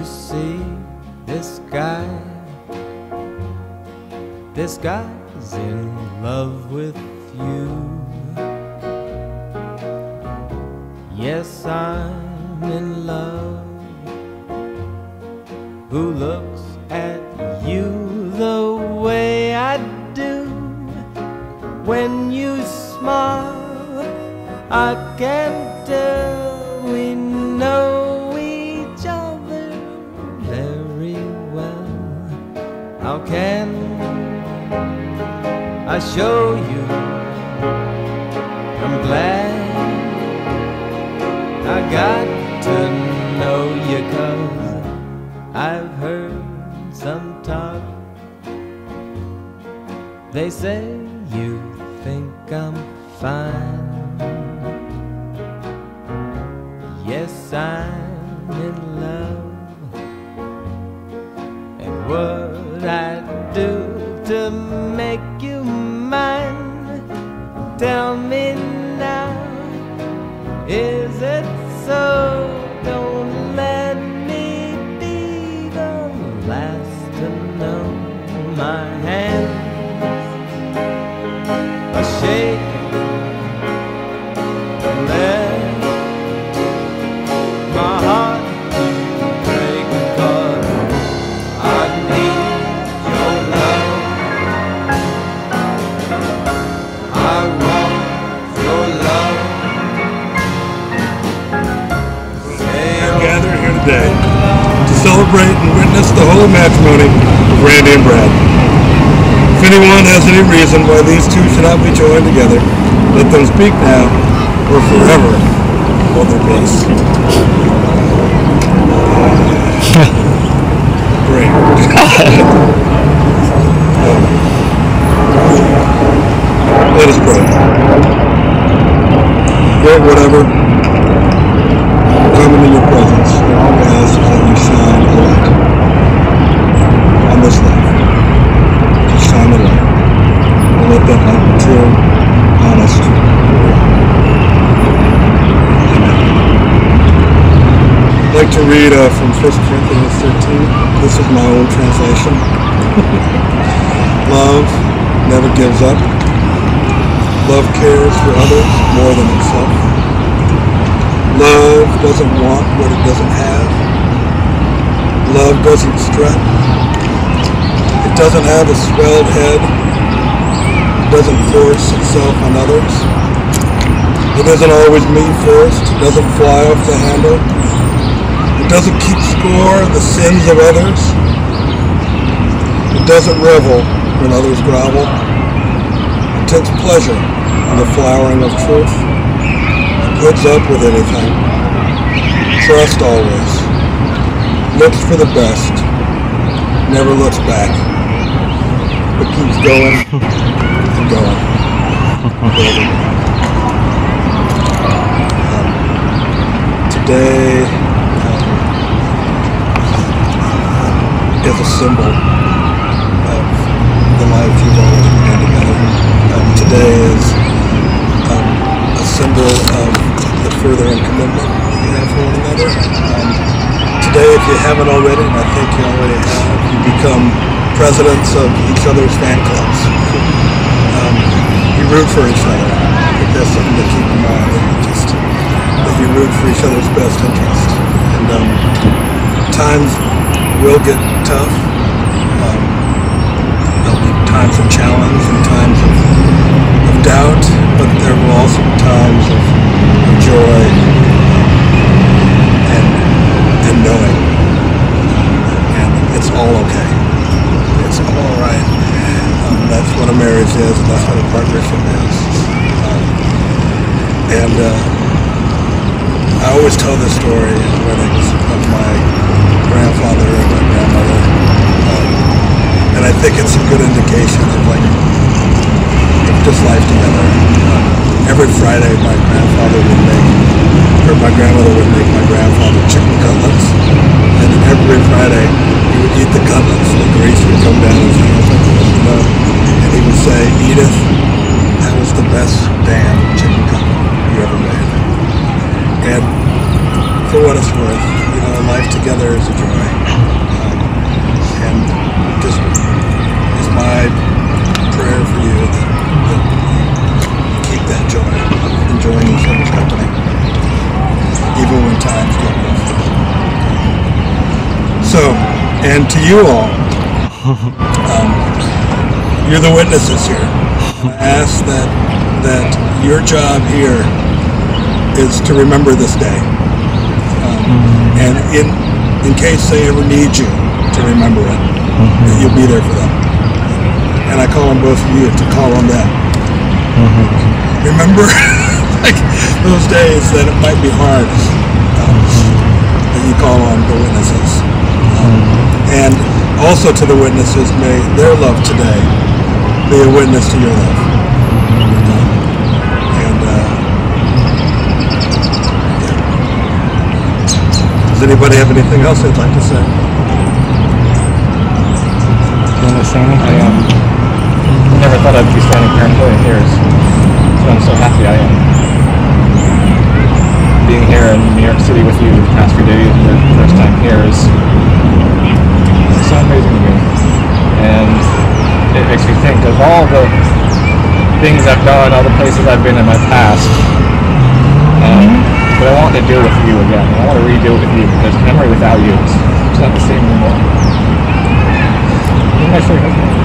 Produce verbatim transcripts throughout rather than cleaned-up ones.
see this guy? This guy's in love with you. Yes, I'm in love. Who looks at you the way I do? When you smile, I can tell we know each other very well. How can I show you? I'm glad I got to know you, 'cause I've heard some talk. They say you think I'm fine. Yes, I'm in love. And what I do to make you mine? Tell me now, is it so? Don't let me be the last to know. My hands are shaking, let my heart break, 'cause I need your love. I want your love. Gathered here today to celebrate and witness the holy matrimony of Randy and Brad. If anyone has any reason why these two should not be joined together, let them speak now or forever hold their peace. Great. Let us pray. Lord, whatever, coming in your presence, all we ask is that you shine a light on this life. Just shine the light. And let that light be true, honest, and real. Amen. I'd like to read uh, from First Corinthians thirteen. This is my own translation. Love never gives up. Love cares for others more than itself. Love doesn't want what it doesn't have. Love doesn't strut. It doesn't have a swelled head. It doesn't force itself on others. It isn't always me first. It doesn't fly off the handle. It doesn't keep score of the sins of others. It doesn't revel when others grovel. It takes pleasure in the flowering of truth. Puts up with anything. Trust always. Looks for the best. Never looks back. But keeps going and going. Building. Um, today um, is a symbol of the life you've always been together. Um, today is um, a symbol of the furthering commitment you have for one another. Um, today, if you haven't already, and I think you already have, you become presidents of each other's fan clubs. Um, you root for each other. I think that's something to keep in mind, that you just that you root for each other's best interest. And um, times will get tough. Um, there'll be times of challenge and times of, of doubt, but there will also be times of, of joy and, and knowing. And it's all okay. It's all right. Um, that's what a marriage is, and that's what a partnership is. Um, and uh, I always tell this story at weddings of my grandfather and my grandmother. Um, and I think it's a good indication of like just life together. Um, every Friday my grandfather would make, or my grandmother would make my grandfather chicken cutlets. And then every Friday he would eat the cutlets, the grease would come down his hands like you know, and he would say, Edith, that was the best damn chicken cutlet you ever made. And for what it's worth, you know, life together is a joy. you all, um, you're the witnesses here. I ask that that your job here is to remember this day, um, and in in case they ever need you to remember it, that you'll be there for them. And I call on both of you to call on them. Remember, like those days that it might be hard, um, that you call on the witnesses. Um, and also to the witnesses, may their love today be a witness to your love. Um, and uh, yeah. Does anybody have anything else they'd like to say? Do you want to say anything? I um, never thought I'd be standing here in a million years. So I'm so happy I am. Being here in New York City with you the past few days, the first time here is so amazing to me. And it makes me think of all the things I've done, all the places I've been in my past. Um, but I want to do it with you again. I want to redo it with you because memory without you is it's not the same anymore. You're my favorite husband.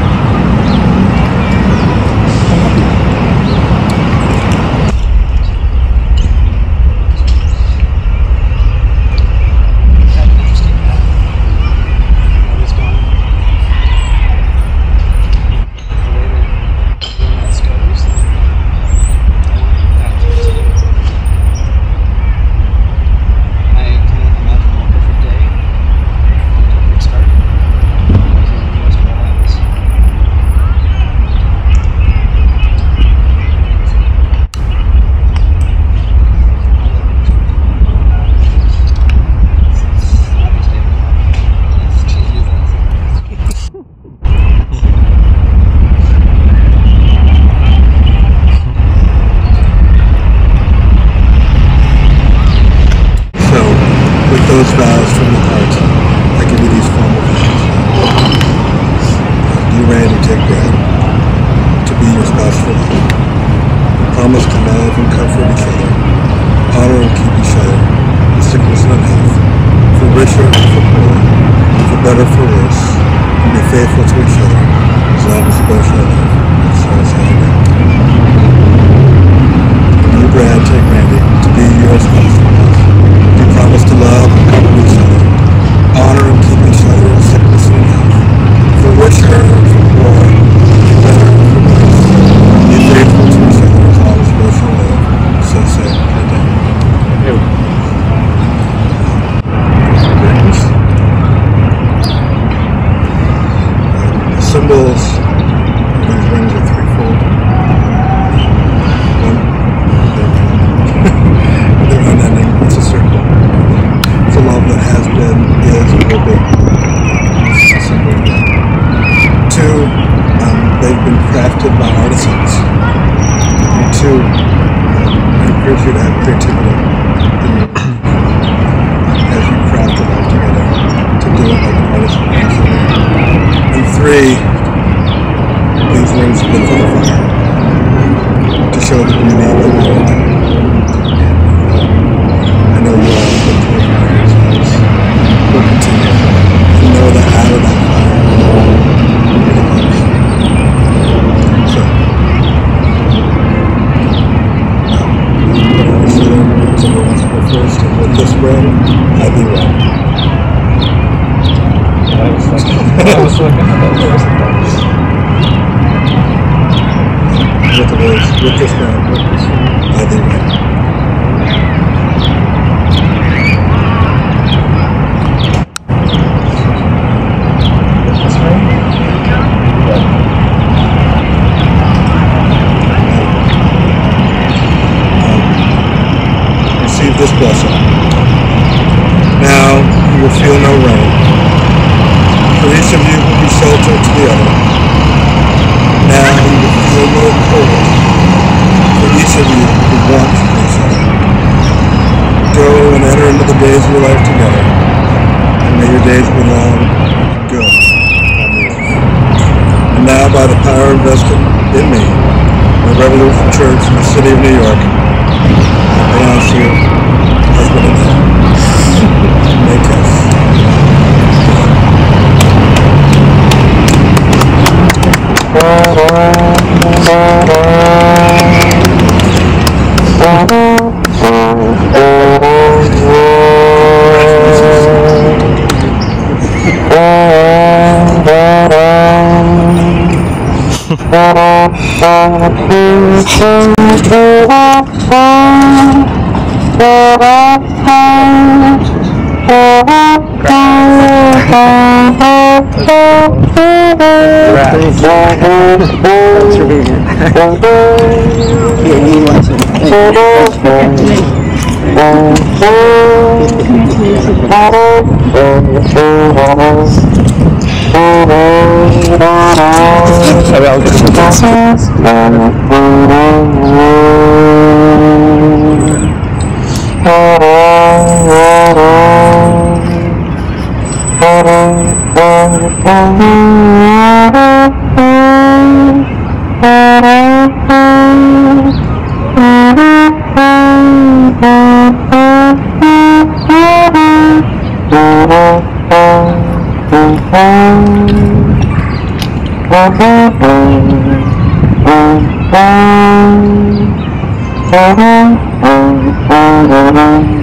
Those vows from the heart, I give you these formal vows. You, Randy, take bread to be your spouse for life. Promise to love and comfort each other, honor and keep each other in sickness and health, for richer and for poor, for better for worse, and be faithful to each other as long as you both shall live. And so is Hallelujah. You, Brad, take Randy to be your spouse for life. You promise to love and comfort each other, honor and keep each other in sickness and health, for richer and for poor, for better and for worse, be faithful to each other as long as you both shall live. So say, Amen. You. Rings. The symbols of these rings are threefold. One, they're, they're unending. It's a circle. It's a love that has been, is, and will be. It's a symbol of that. Two, um, they've been crafted by artisans. And two, um, I encourage you to have creativity in your as you craft it all together to do it like an artist wants to do. And three, these rings have been through the fire to show the beauty of the world. I know you all have been through the fire yourselves. We'll continue to know that out of that fire, it comes. So, um, so someone wants to go first, and with this ring, I be right. I was like, I was looking at that first. With the words, with this ring, with this ring, I be right. Receive this blessing. Now you will feel no rain, for each of you will be shelter to the other. Now you will feel no cold, for each of you will be warmth to each other. Go and enter into the days of your life together, and may your days be long and good on the earth. And now, by the power invested in me, the Revolution Church in the city of New York, I pronounce you husband and wife. Make us. Thanks for being here. Yeah, you want to. Thank you.